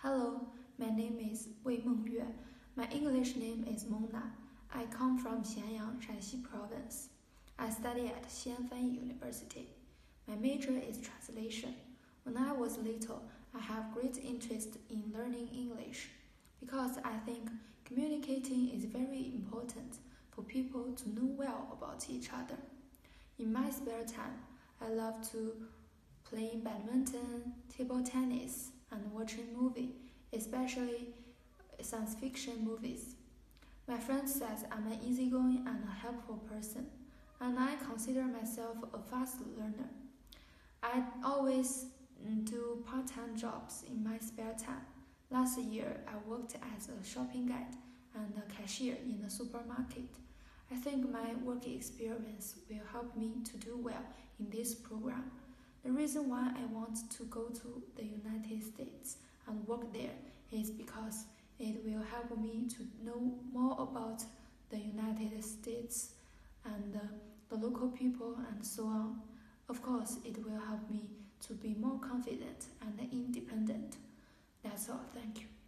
Hello, my name is Wei Mengyue. My English name is Mona. I come from Xianyang, Shanxi Province. I study at Xianfan University. My major is translation. When I was little, I have great interest in learning English because I think communicating is very important for people to know well about each other. In my spare time, I love to play badminton, table tennis, and watching movies, especially science fiction movies. My friend says I'm an easygoing and a helpful person, and I consider myself a fast learner. I always do part-time jobs in my spare time. Last year, I worked as a shopping guide and a cashier in a supermarket. I think my work experience will help me to do well in this program. The reason why I want to go to the United States and work there is because it will help me to know more about the United States and the local people and so on. Of course, it will help me to be more confident and independent. That's all. Thank you.